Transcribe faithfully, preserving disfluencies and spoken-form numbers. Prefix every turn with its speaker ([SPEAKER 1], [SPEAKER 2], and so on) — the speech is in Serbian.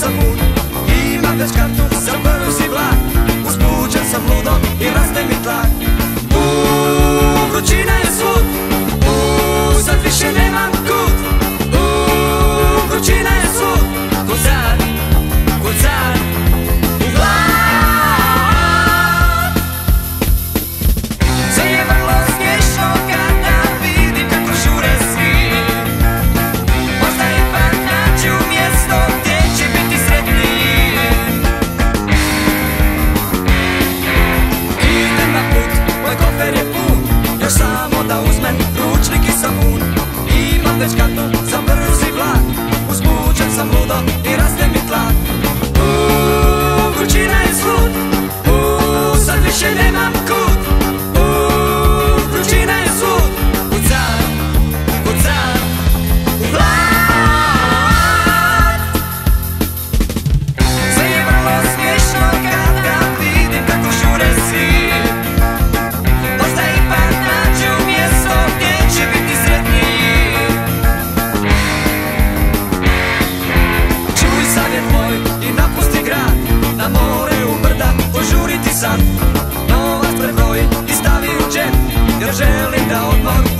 [SPEAKER 1] sam lud, imam već kartu za brzi vlak. Uzbuđen sam ludom i raste mi tlak. Uuu, vrućina je svud, uuu, sad više nemam kud. Uuu, vrućina je svud, kucar, kucar u glad. Sve je vrlo smiješno kada vidim kako žure svi. Možda ipak nađu mjesto gdje će biti sretniji. Idem na put, moj kofer je pun, još samo da uzmem ručnik i sapun. Imam već kartu za brzi vlak, uzbuđen sam ludo i raste mi tlak. Uuu, vrućina je svud, uuu, sad više nemam kud. Uuu, vrućina je svud, kucar, kucar u glad. Sve je vrlo smiješno kada vidim kako žure svi. Možda ipak nađu mjesto gdje će biti sretniji. Čuj savjet moj i napusti grad, na more u brda požuriti sad. Novac prebroji i stavi u džep, jer želim da odmor